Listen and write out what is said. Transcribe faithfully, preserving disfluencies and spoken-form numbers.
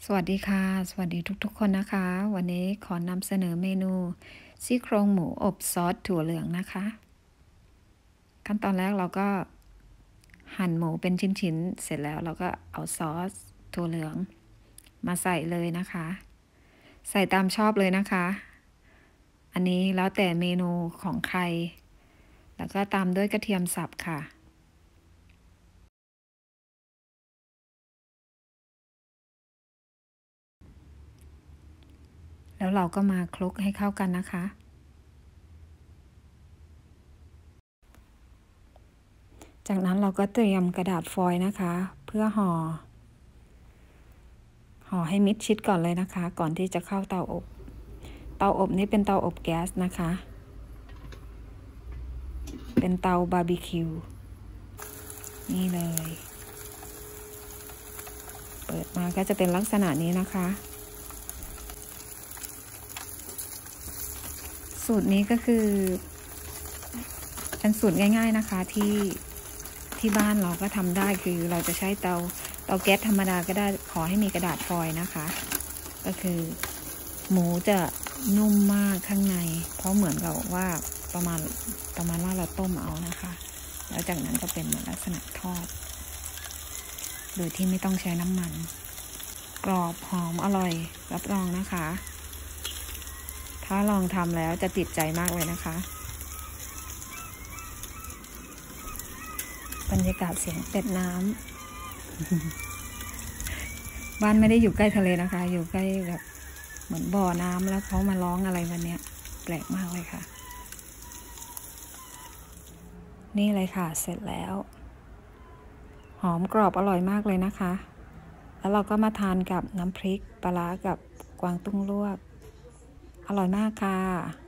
สวัสดีค่ะสวัสดีทุกๆคนนะคะวันนี้ขอนำเสนอเมนูซี่โครงหมูอบซอสถั่วเหลืองนะคะขั้นตอนแรกเราก็หั่นหมูเป็นชิ้นๆเสร็จแล้วเราก็เอาซอสถั่วเหลืองมาใส่เลยนะคะใส่ตามชอบเลยนะคะอันนี้แล้วแต่เมนูของใครแล้วก็ตามด้วยกระเทียมสับค่ะแล้วเราก็มาคลุกให้เข้ากันนะคะจากนั้นเราก็เตรียมกระดาษฟอยล์นะคะเพื่อห่อห่อให้มิดชิดก่อนเลยนะคะก่อนที่จะเข้าเตาอบเตาอบนี้เป็นเตาอบแก๊สนะคะเป็นเตาบาร์บีคิวนี่เลยเปิดมาก็จะเป็นลักษณะนี้นะคะสูตรนี้ก็คือเป็นสูตรง่ายๆนะคะที่ที่บ้านเราก็ทำได้คือเราจะใช้เตาเตาแก๊สธรรมดาก็ได้ขอให้มีกระดาษฟอยล์นะคะก็คือหมูจะนุ่มมากข้างในเพราะเหมือนกับว่าประมาณประมาณว่าเราต้มเอานะคะแล้วจากนั้นก็เป็นเหมือนลักษณะทอดโดยที่ไม่ต้องใช้น้ำมันกรอบหอมอร่อยรับรองนะคะถ้าลองทำแล้วจะติดใจมากเลยนะคะบรรยากาศเสียงเป็ดน้ำบ้านไม่ได้อยู่ใกล้ทะเลนะคะอยู่ใกล้แบบเหมือนบ่อน้ำแล้วเขามาร้องอะไรวันนี้แปลกมากเลยค่ะนี่เลยค่ะเสร็จแล้วหอมกรอบอร่อยมากเลยนะคะแล้วเราก็มาทานกับน้ำพริกปลาร้ากับกวางตุ้งลวกอร่อยมากค่ะ